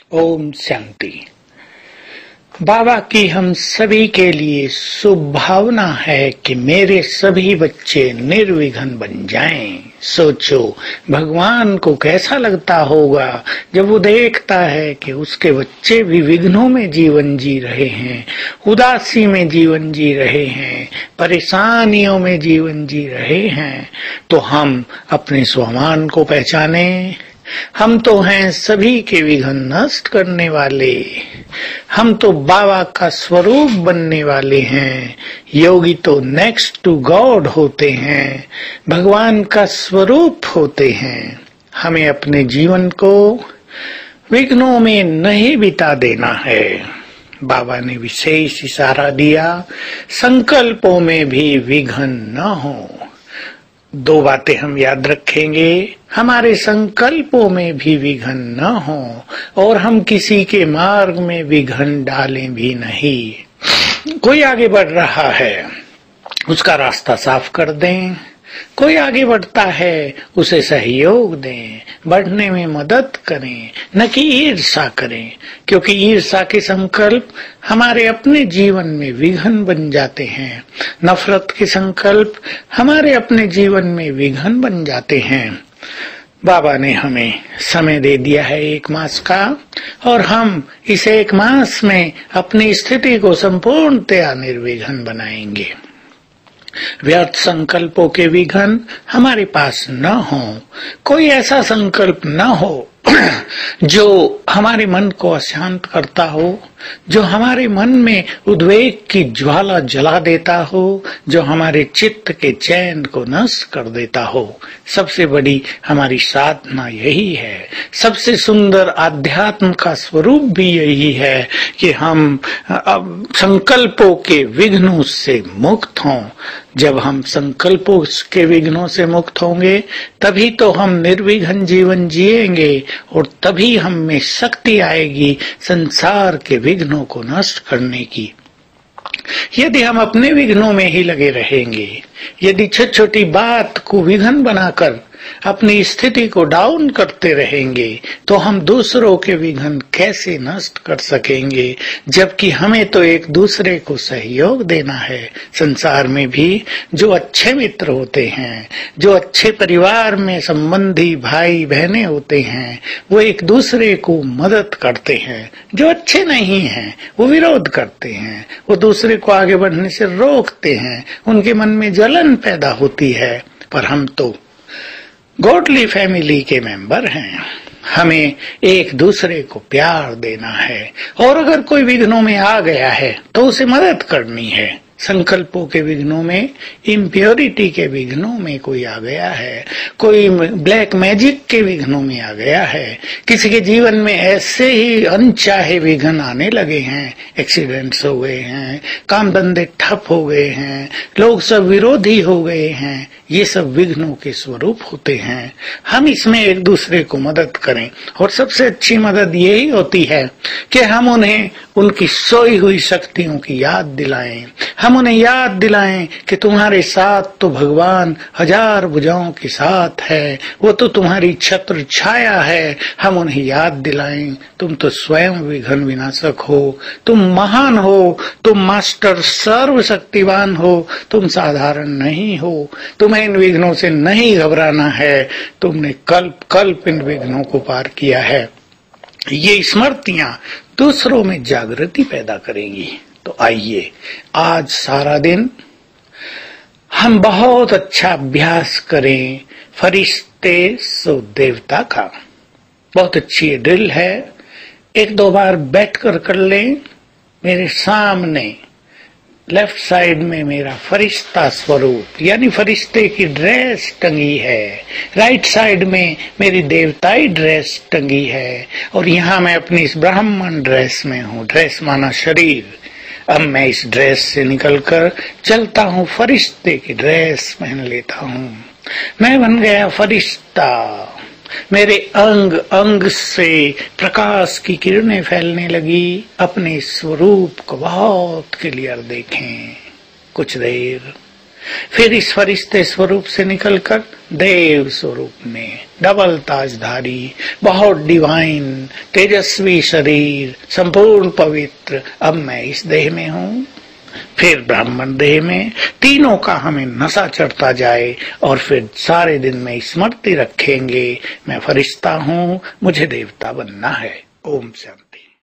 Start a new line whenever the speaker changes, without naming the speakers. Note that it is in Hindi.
ओम शांति। बाबा की हम सभी के लिए शुभ भावना है कि मेरे सभी बच्चे निर्विघ्न बन जाएं। सोचो भगवान को कैसा लगता होगा जब वो देखता है कि उसके बच्चे भी विघ्नों में जीवन जी रहे हैं, उदासी में जीवन जी रहे हैं, परेशानियों में जीवन जी रहे हैं। तो हम अपने स्वामान को पहचाने। हम तो हैं सभी के विघ्न नष्ट करने वाले। हम तो बाबा का स्वरूप बनने वाले हैं। योगी तो नेक्स्ट टू गॉड होते हैं, भगवान का स्वरूप होते हैं। हमें अपने जीवन को विघ्नों में नहीं बिता देना है। बाबा ने विशेष इशारा दिया, संकल्पों में भी विघ्न न हो। दो बातें हम याद रखेंगे, हमारे संकल्पों में भी विघ्न न हो और हम किसी के मार्ग में विघ्न डालें भी नहीं। कोई आगे बढ़ रहा है, उसका रास्ता साफ कर दें। कोई आगे बढ़ता है, उसे सहयोग दें, बढ़ने में मदद करें, न कि ईर्ष्या करें, क्योंकि ईर्ष्या के संकल्प हमारे अपने जीवन में विघ्न बन जाते हैं। नफरत के संकल्प हमारे अपने जीवन में विघ्न बन जाते हैं। बाबा ने हमें समय दे दिया है 1 मास का, और हम इस 1 मास में अपनी स्थिति को संपूर्णतया निर्विघ्न बनाएंगे। व्यर्थ संकल्पों के विघ्न हमारे पास न हो। कोई ऐसा संकल्प न हो जो हमारे मन को अशांत करता हो, जो हमारे मन में उद्वेग की ज्वाला जला देता हो, जो हमारे चित्त के चैन को नष्ट कर देता हो। सबसे बड़ी हमारी साधना यही है। सबसे सुंदर आध्यात्म का स्वरूप भी यही है कि हम अब संकल्पों के विघ्नों से मुक्त हों। जब हम संकल्पों के विघ्नों से मुक्त होंगे, तभी तो हम निर्विघ्न जीवन जिएंगे और तभी हम में शक्ति आएगी संसार के विघ्नों को नष्ट करने की। यदि हम अपने विघ्नों में ही लगे रहेंगे, यदि छोटी छोटी बात को विघ्न बनाकर अपनी स्थिति को डाउन करते रहेंगे, तो हम दूसरों के विघ्न कैसे नष्ट कर सकेंगे, जबकि हमें तो एक दूसरे को सहयोग देना है। संसार में भी जो अच्छे मित्र होते हैं, जो अच्छे परिवार में संबंधी भाई बहनें होते हैं, वो एक दूसरे को मदद करते हैं। जो अच्छे नहीं हैं वो विरोध करते हैं, वो दूसरे को आगे बढ़ने से रोकते हैं, उनके मन में जलन पैदा होती है। पर हम तो गॉडली फैमिली के मेंबर हैं। हमें एक दूसरे को प्यार देना है, और अगर कोई विघ्नों में आ गया है तो उसे मदद करनी है। संकल्पों के विघ्नों में, इम्प्योरिटी के विघ्नों में कोई आ गया है, कोई ब्लैक मैजिक के विघ्नों में आ गया है, किसी के जीवन में ऐसे ही अनचाहे विघ्न आने लगे हैं, एक्सीडेंट्स हो गए हैं, काम धंधे ठप हो गए हैं, लोग सब विरोधी हो गए हैं, ये सब विघ्नों के स्वरूप होते हैं। हम इसमें एक दूसरे को मदद करें, और सबसे अच्छी मदद यही होती है कि हम उन्हें उनकी सोई हुई शक्तियों की याद दिलाएं। हम उन्हें याद दिलाएं कि तुम्हारे साथ तो भगवान 1000 भुजाओं के साथ है, वो तो तुम्हारी छत्र छाया है। हम उन्हें याद दिलाएं, तुम तो स्वयं विघ्न विनाशक हो, तुम महान हो, तुम मास्टर सर्वशक्तिवान हो, तुम साधारण नहीं हो, तुम्हें इन विघ्नों से नहीं घबराना है, तुमने कल्प कल्प इन विघ्नों को पार किया है। ये स्मृतियां दूसरों में जागृति पैदा करेंगी। तो आइए आज सारा दिन हम बहुत अच्छा अभ्यास करें फरिश्ते सो देवता का। बहुत अच्छी ड्रिल है, 1-2 बार बैठकर कर लें। मेरे सामने लेफ्ट साइड में मेरा फरिश्ता स्वरूप यानी फरिश्ते की ड्रेस टंगी है, राइट साइड में मेरी देवताई ड्रेस टंगी है, और यहाँ मैं अपनी इस ब्राह्मण ड्रेस में हूँ। ड्रेस माना शरीर। अब मैं इस ड्रेस से निकलकर चलता हूँ, फरिश्ते की ड्रेस पहन लेता हूँ। मैं बन गया फरिश्ता। मेरे अंग अंग से प्रकाश की किरणें फैलने लगी। अपने स्वरूप को बहुत क्लियर देखें। कुछ देर फिर इस फरिश्ते स्वरूप से निकलकर देव स्वरूप में डबल ताजधारी, बहुत डिवाइन, तेजस्वी शरीर, संपूर्ण पवित्र, अब मैं इस देह में हूँ, फिर ब्राह्मण देह में, तीनों का हमें नशा चढ़ता जाए और फिर सारे दिन में स्मृति रखेंगे, मैं फरिश्ता हूँ, मुझे देवता बनना है। ओम शांति।